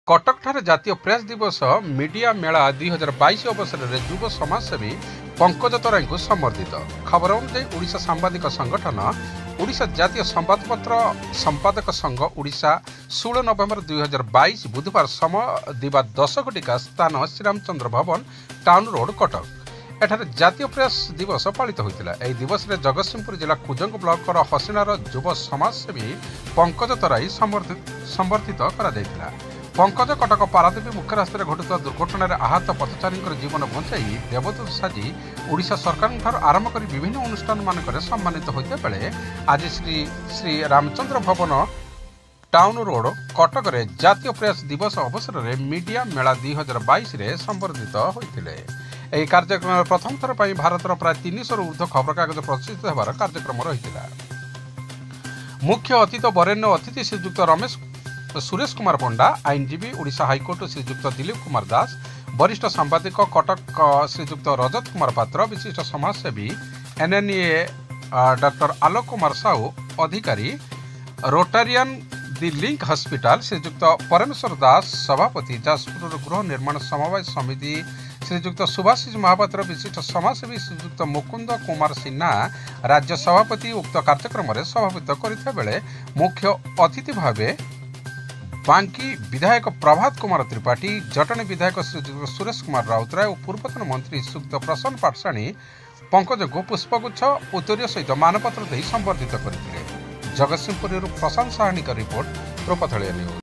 कटक ठारे जातीय प्रेस दिवस मीडिया मेला 2022 अवसर में युव समाजसेवी पंकज तराई को समर्थित। खबर अनुसार ओडिशा सांबादिक संगठन ओडिशा जातीय संवादपत्र संपादक संघ ओडिशा 16 नवेम्बर 2022 बुधवार समय दिवा 10 घटिका स्थान श्रीरामचंद्र भवन टाउन रोड कटक एठारे जातीय प्रेस दिवस पालित होता। यह दिवस में जगतसिंहपुर जिला कुजंग ब्लॉक हसिनार युव समाजसेवी पंकज तराई समर्थित करा। पंकज कटक पारादीप मुख्य रास्तार घटुवा दुर्घटन में आहत पथचारी जीवन बचाई देवदूत साजी ओडिशा सरकार आरंभ कर विभिन्न अनुष्ठान मानक सम्मानित होते बेले आज श्री रामचंद्र भवन टाउन रोड कटक रे जातीय प्रेस दिवस अवसर में मीडिया मेला 2022 रे संबर्धित होते। यह कार्यक्रम में प्रथम थर पर भारतर प्राय 300 ऊर्ध्व खबरकागज प्रकाशित होवार कार्यक्रम रही। मुख्य अतिथि वरेण्य अतिथि श्रीजुक्त रमेश सुरेश कुमार पंडा, आईनजीवी ओडिशा हाईकोर्ट श्रीजुक्त दिलीप कुमार दास, वरिष्ठ सांबादिक कटक श्रीजुक्त रजत कुमार पात्र, विशिष्ट समाजसेवी एनएनए डॉक्टर आलोक कुमार साहू, अधिकारी रोटारियन दि लिंक हॉस्पिटल श्रीजुक्त परमेश्वर दास, सभापति जाजपुर गृह निर्माण समवाय समिति श्रीजुक्त सुभाषिष महापात्र, विशिष्ट समाजसेवी श्रीजुक्त मुकुंद कुमार सिन्हा, राज्य सभापति उक्त कार्यक्रम में सभापति करथिबा बेले मुख्य अतिथि भावे बांकी विधायक प्रभात कुमार त्रिपाठी, जटनी विधायक श्रीजुक्त सुरेश कुमार राउतराय और पूर्वतन मंत्री श्रीजुक्त प्रसन्न पाठशाणी पंकज को पुष्पगुच्छ उत्तरीय सहित मानपत्र दे संबर्धित करथिले। जगतसिंहपुर प्रशांत साहनी का रिपोर्ट प्रोपथलिया न्यूज।